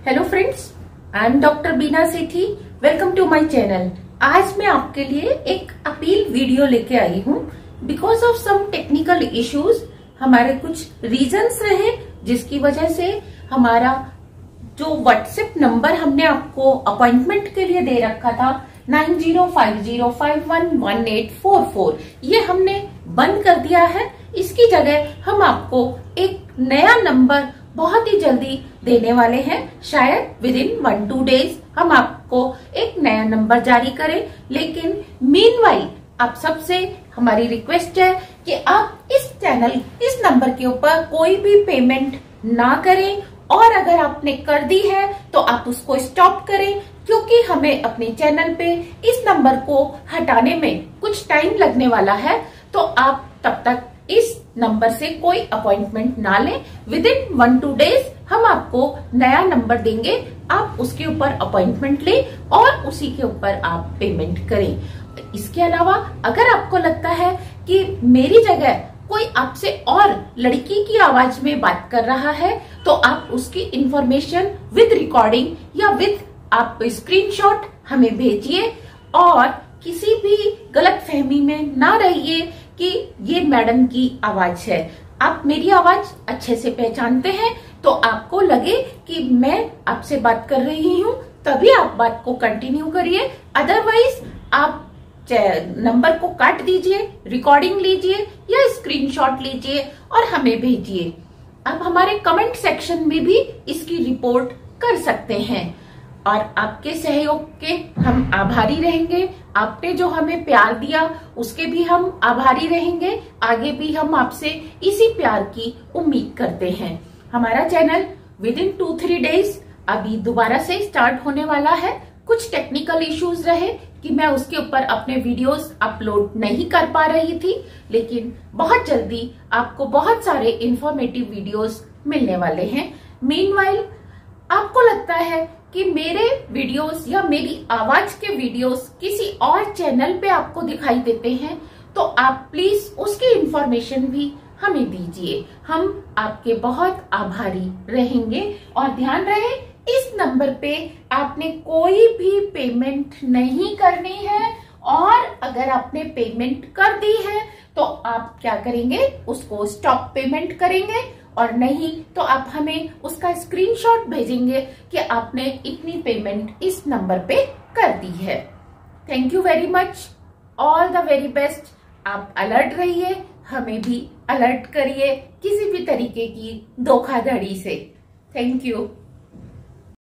Hello friends, I am doctor Beena Sethi. Welcome to my channel. आज मैं आपके लिए एक अपील वीडियो लेके आई हूँ। Because of some technical issues हमारे कुछ रीजंस रहे जिसकी वजह से हमारा जो व्हाट्सएप नंबर हमने आपको अपॉइंटमेंट के लिए दे रखा था 9050511844 ये हमने बंद कर दिया है। इसकी जगह हम आपको एक नया नंबर बहुत ही जल्दी देने वाले हैं। शायद विद इन 1-2 डेज हम आपको एक नया नंबर जारी करें। लेकिन मीनवाइल आप सबसे हमारी रिक्वेस्ट है कि आप इस नंबर के ऊपर कोई भी पेमेंट ना करें, और अगर आपने कर दी है तो आप उसको स्टॉप करें, क्योंकि हमें अपने चैनल पे इस नंबर को हटाने में कुछ टाइम लगने वाला है। तो आप तब तक इस नंबर से कोई अपॉइंटमेंट ना लें। विद इन 1-2 डेज हम आपको नया नंबर देंगे, आप उसके ऊपर अपॉइंटमेंट लें और उसी के ऊपर आप पेमेंट करें। इसके अलावा अगर आपको लगता है कि मेरी जगह कोई आपसे और लड़की की आवाज में बात कर रहा है, तो आप उसकी इंफॉर्मेशन विद रिकॉर्डिंग या विद आप स्क्रीनशॉट हमें भेजिए, और किसी भी गलत फहमी में ना रहिए कि ये मैडम की आवाज है। आप मेरी आवाज अच्छे से पहचानते हैं तो आपको लगे कि मैं आपसे बात कर रही हूँ, तभी आप बात को कंटिन्यू करिए। अदरवाइज आप नंबर को काट दीजिए, रिकॉर्डिंग लीजिए या स्क्रीनशॉट लीजिए और हमें भेजिए। आप हमारे कमेंट सेक्शन में भी इसकी रिपोर्ट कर सकते हैं, और आपके सहयोग के हम आभारी रहेंगे। आपने जो हमें प्यार दिया उसके भी हम आभारी रहेंगे। आगे भी हम आपसे इसी प्यार की उम्मीद करते हैं। हमारा चैनल विद इन 2-3 डेज अभी दोबारा से स्टार्ट होने वाला है। कुछ टेक्निकल इश्यूज रहे कि मैं उसके ऊपर अपने वीडियोस अपलोड नहीं कर पा रही थी, लेकिन बहुत जल्दी आपको बहुत सारे इंफॉर्मेटिव वीडियोस मिलने वाले हैं। मीनवाइल आपको लगता है कि मेरे वीडियोस या मेरी आवाज के वीडियोस किसी और चैनल पे आपको दिखाई देते हैं, तो आप प्लीज उसकी इंफॉर्मेशन भी हमें दीजिए। हम आपके बहुत आभारी रहेंगे। और ध्यान रहे, इस नंबर पे आपने कोई भी पेमेंट नहीं करनी है, और अगर आपने पेमेंट कर दी है तो आप क्या करेंगे, उसको स्टॉप पेमेंट करेंगे, और नहीं तो आप हमें उसका स्क्रीनशॉट भेजेंगे कि आपने इतनी पेमेंट इस नंबर पे कर दी है। Thank you very much, all the very best. आप अलर्ट रहिए, हमें भी अलर्ट करिए किसी भी तरीके की धोखाधड़ी से। Thank you.